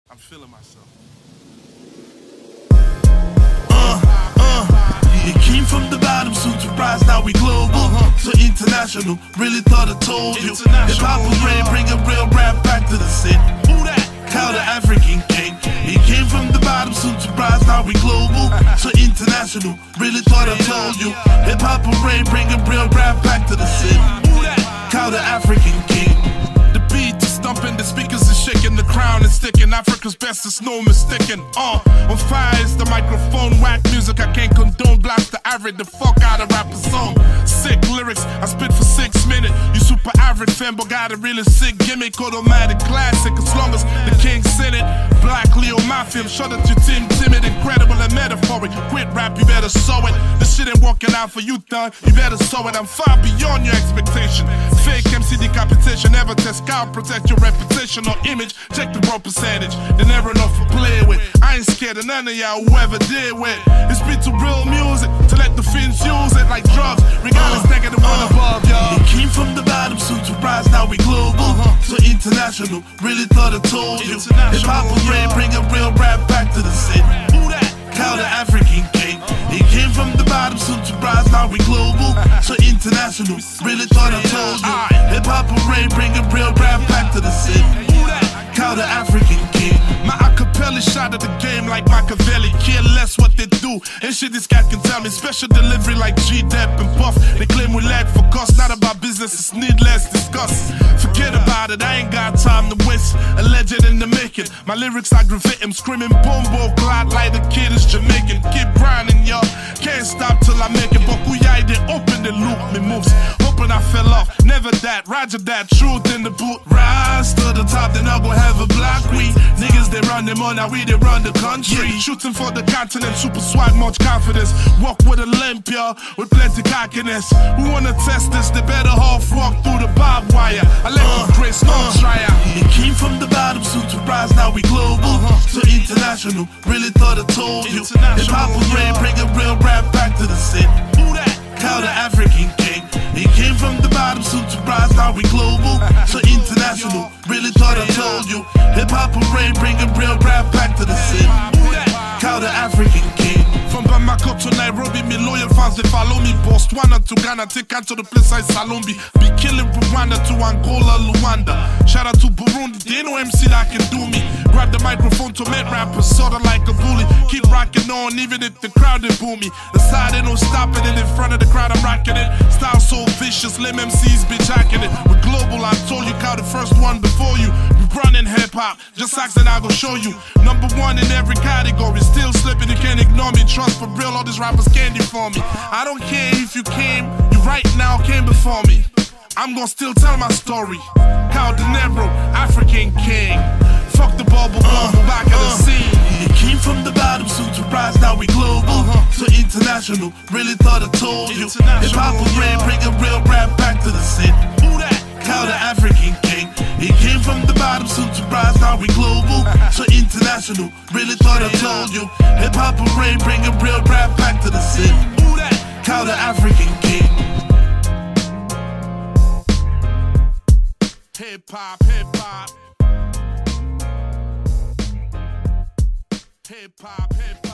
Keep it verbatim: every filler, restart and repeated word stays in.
I'm feeling myself. Uh, uh, you came from the bottom, soon to rise, now we global. Uh-huh. So international, really thought I told you. Hip-hop was ready, bring a real rap back to the city. Who that? Kyle the African king. He came from the bottom, soon to rise, now we global. So international, really thought I told you. Hip-hop was ready, bring a real rap back to the city. Who that? Kyle the African king. The beat is thumping, the speakers are shaking, the crown is sticking. Africa's best is no mistaken. Uh, on fire is the microphone, whack music I can't condone. Blast the average, the fuck out of rapper song. Sick lyrics, I spit for six minutes. You super average fan, but got a really sick gimmick. Automatic classic, as long as the king said it. Black Leo, my film, shut up your team, timid, incredible and metaphoric. Quit rap, you better sow it. This shit ain't working out for you, done. You better sow it. I'm far beyond your expectation. Fake M C decapitation, never test out, protect your reputation or image. Check the raw percentage, they never enough to play with. I ain't scared of none of y'all, whoever did with. It's been to real music, to let the fins use it like drugs. Regardless, uh, negative uh, one above, y'all. It came from the bottom, soon to rise, now we global. Uh-huh. So international, really thought I told you. Hip-hop was ready, bring a real rap back to the city. Who that? Kyle the African king. He came from the bottom, soon to rise, now we global. So international, really thought I told you. Hip-hop was ready, bring a real rap back to the city. Kyle the African king. My acapella shot at the game like Machiavelli. Care less what they do, and shit this guy can tell me. Special delivery like G-Dep and Puff. They claim we lag for cost, not about business, it's needless discuss. Forget about it, I ain't got time to waste. A legend in the making, my lyrics aggravate him. Screaming bombo clot like the kid is Jamaican. Keep grinding, y'all, can't stop till I make it. Bokuyai, they open the loop, me moves. Hoping I fell off, never that, Roger that, truth in the boot. Rise to the top, then I'll go have a black weed. Niggas, they run them on, now we they run the country. Yeah. Shooting for the continent, super swag, much confidence. Walk with a limp, y'all, with plenty cockiness. Who wanna test this, they better half walk through the barbed wire. I let uh, the grace no uh, try out. It came from the bottom, soon to rise, now we global. Uh-huh. So international, really thought I told you. Hip-hop was ready, bring a real rap back to the city. Who that? Kyle the African king. He came from the bottom, soon to rise, now we global. So international, really thought I told you. Hip-hop was ready, bring a real rap back to the city. Kyle the African king. From Bamako to Nairobi, me loyal fans, they follow me. Botswana to Ghana, take out to the place I Salombi. Be killing Rwanda to Angola, Luanda. Shout out to Burundi, they no M C that can do me. Grab the microphone to make rappers, sorta like a bully. Keep rocking on, even if the crowd they boo me. The side they no stopping it, in front of the crowd I'm rocking it. Style so vicious, lame M Cs be jacking it. We're global, I told you, Kyle the first one before you. We running hip-hop, just ask and I go show you. Number one in every category, still slipping, you can't ignore me. Trust for real, all these rappers candy for me. I don't care if you came, you right now came before me. I'm gonna still tell my story. Kyle De Negro, African king. Fuck the bubble, bubble, uh, back uh, at the scene. It came from the bottom, soon to rise, now we global. Uh-huh. So international, really thought I told you. Hip-hop was ready, bring a real rap back to the city. Who that? Kyle the African king. He came from the bottom, soon to rise, now we global. So international, really thought I told you. Hip-hop was ready, bring a real rap back to the city. Who that? Kyle the African king. Hip-hop, hip-hop. Hip-hop, hip-hop.